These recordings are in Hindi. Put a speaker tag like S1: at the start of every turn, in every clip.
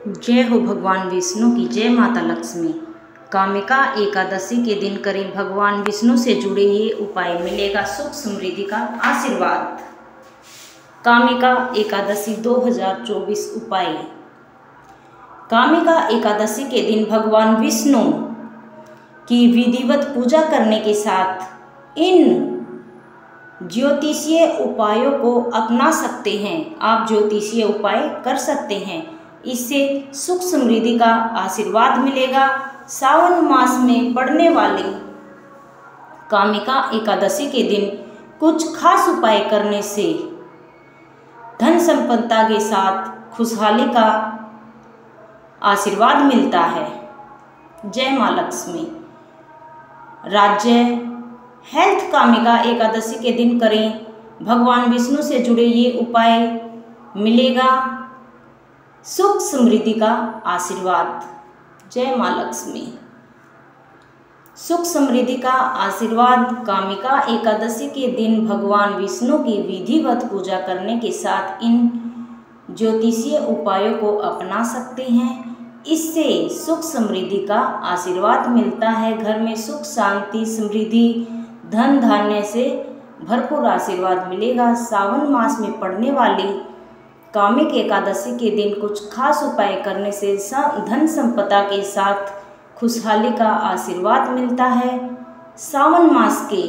S1: जय हो भगवान विष्णु की, जय माता लक्ष्मी। कामिका एकादशी के दिन करें भगवान विष्णु से जुड़े ये उपाय, मिलेगा सुख समृद्धि का आशीर्वाद। कामिका एकादशी 2024 उपाय। कामिका एकादशी के दिन भगवान विष्णु की विधिवत पूजा करने के साथ इन ज्योतिषीय उपायों को अपना सकते हैं। आप ज्योतिषीय उपाय कर सकते हैं, इससे सुख समृद्धि का आशीर्वाद मिलेगा। सावन मास में पड़ने वाली कामिका एकादशी के दिन कुछ खास उपाय करने से धन संपन्नता के साथ खुशहाली का आशीर्वाद मिलता है। जय मां लक्ष्मी। राज्य हेल्थ। कामिका एकादशी के दिन करें भगवान विष्णु से जुड़े ये उपाय, मिलेगा सुख समृद्धि का आशीर्वाद। जय मां लक्ष्मी। सुख समृद्धि का आशीर्वाद। कामिका एकादशी के दिन भगवान विष्णु की विधिवत पूजा करने के साथ इन ज्योतिषीय उपायों को अपना सकते हैं, इससे सुख समृद्धि का आशीर्वाद मिलता है। घर में सुख शांति समृद्धि धन धान्य से भरपूर आशीर्वाद मिलेगा। सावन मास में पड़ने वाली कामिक एकादशी के दिन कुछ खास उपाय करने से धन संपदा के साथ खुशहाली का आशीर्वाद मिलता है। सावन मास के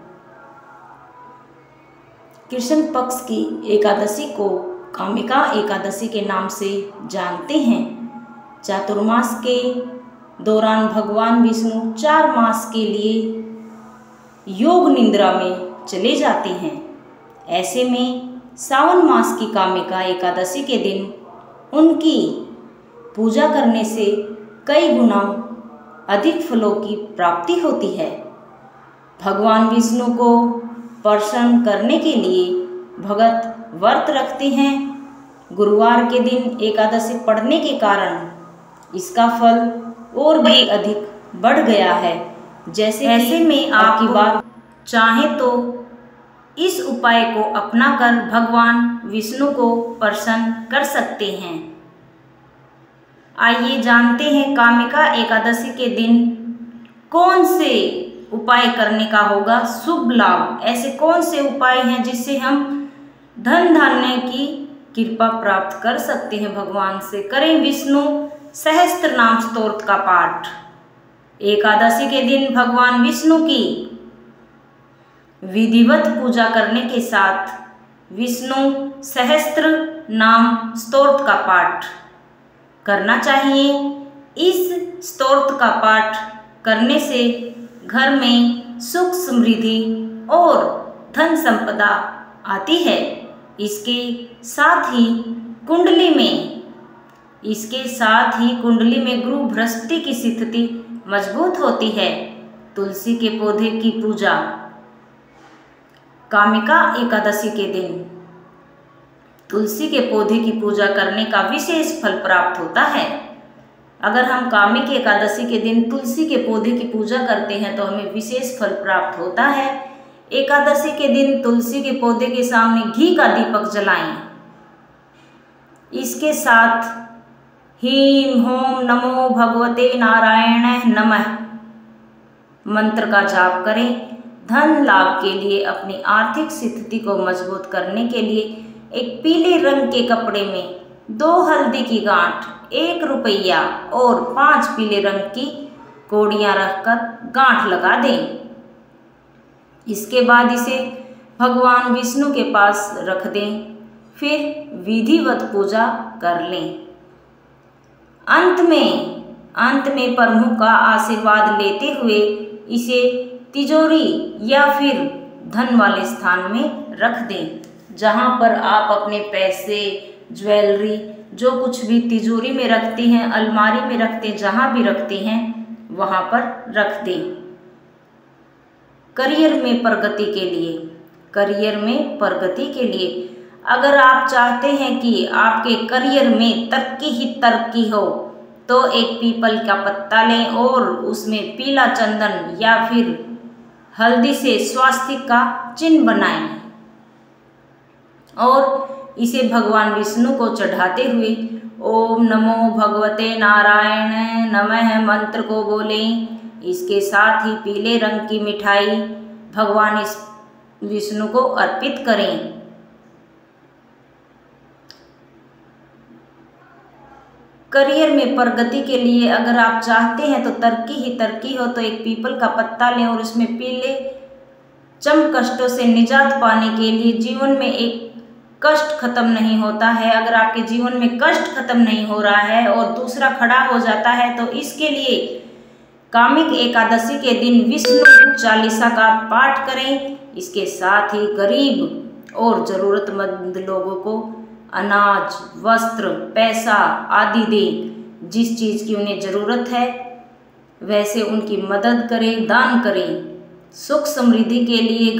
S1: कृष्ण पक्ष की एकादशी को कामिका एकादशी के नाम से जानते हैं। चातुर्मास के दौरान भगवान विष्णु 4 मास के लिए योग निद्रा में चले जाते हैं। ऐसे में सावन मास की कामिका एकादशी के दिन उनकी पूजा करने से कई गुना अधिक फलों की प्राप्ति होती है। भगवान विष्णु को प्रसन्न करने के लिए भगत व्रत रखते हैं। गुरुवार के दिन एकादशी पड़ने के कारण इसका फल और भी अधिक बढ़ गया है। ऐसे में आप की बात चाहें तो इस उपाय को अपनाकर भगवान विष्णु को प्रसन्न कर सकते हैं। आइए जानते हैं कामिका एकादशी के दिन कौन से उपाय करने का होगा शुभ लाभ। ऐसे कौन से उपाय हैं जिससे हम धन धान्य की कृपा प्राप्त कर सकते हैं। भगवान से करें विष्णु सहस्त्र नाम स्तोत्र का पाठ। एकादशी के दिन भगवान विष्णु की विधिवत पूजा करने के साथ विष्णु सहस्त्र नाम स्तोत्र का पाठ करना चाहिए। इस स्तोत्र का पाठ करने से घर में सुख समृद्धि और धन संपदा आती है। इसके साथ ही कुंडली में गुरु बृहस्पति की स्थिति मजबूत होती है। तुलसी के पौधे की पूजा। कामिका एकादशी के दिन तुलसी के पौधे की पूजा करने का विशेष फल प्राप्त होता है। अगर हम कामिक एकादशी के दिन तुलसी के पौधे की पूजा करते हैं तो हमें विशेष फल प्राप्त होता है। एकादशी के दिन तुलसी के पौधे के सामने घी का दीपक जलाएं। इसके साथ हीम होम नमो भगवते नारायण नमः मंत्र का जाप करें। धन लाभ के लिए अपनी आर्थिक स्थिति को मजबूत करने के लिए एक पीले रंग के कपड़े में 2 हल्दी की गांठ, 1 रुपया और 5 पीले रंग की कौड़ियाँ रखकर गांठ लगा दें। इसके बाद इसे भगवान विष्णु के पास रख दें, फिर विधिवत पूजा कर लें। अंत में प्रभु का आशीर्वाद लेते हुए इसे तिजोरी या फिर धन वाले स्थान में रख दें, जहां पर आप अपने पैसे ज्वेलरी जो कुछ भी तिजोरी में रखते हैं, अलमारी में रखते हैं, जहां भी रखते हैं वहां पर रख दें। करियर में प्रगति के लिए अगर आप चाहते हैं कि आपके करियर में तरक्की ही तरक्की हो तो एक पीपल का पत्ता लें और उसमें पीला चंदन या फिर हल्दी से स्वास्तिक का चिन्ह बनाएं और इसे भगवान विष्णु को चढ़ाते हुए ओम नमो भगवते नारायण नमः मंत्र को बोलें। इसके साथ ही पीले रंग की मिठाई भगवान विष्णु को अर्पित करें। करियर में प्रगति के लिए अगर आप चाहते हैं तो तरक्की ही तरक्की हो, तो एक पीपल का पत्ता लें और उसमें पीले चम कष्टों से निजात पाने के लिए जीवन में एक कष्ट खत्म नहीं होता है। अगर आपके जीवन में कष्ट खत्म नहीं हो रहा है और दूसरा खड़ा हो जाता है तो इसके लिए कामिक एकादशी के दिन विष्णु चालीसा का पाठ करें। इसके साथ ही गरीब और ज़रूरतमंद लोगों को अनाज, वस्त्र, पैसा आदि दें। जिस चीज़ की उन्हें ज़रूरत है वैसे उनकी मदद करें, दान करें। सुख समृद्धि के लिए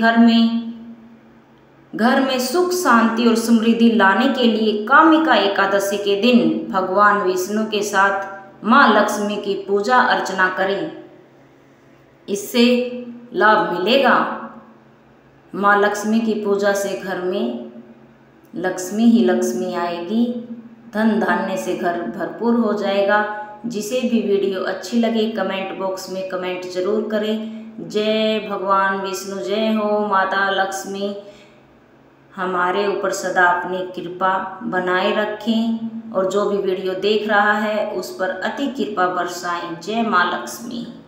S1: घर में सुख शांति और समृद्धि लाने के लिए कामिका एकादशी के दिन भगवान विष्णु के साथ माँ लक्ष्मी की पूजा अर्चना करें। इससे लाभ मिलेगा। माँ लक्ष्मी की पूजा से घर में लक्ष्मी ही लक्ष्मी आएगी, धन धान्य से घर भरपूर हो जाएगा। जिसे भी वीडियो अच्छी लगे कमेंट बॉक्स में कमेंट जरूर करें। जय भगवान विष्णु, जय हो माता लक्ष्मी। हमारे ऊपर सदा अपनी कृपा बनाए रखें और जो भी वीडियो देख रहा है उस पर अति कृपा बरसाएं। जय माँ लक्ष्मी।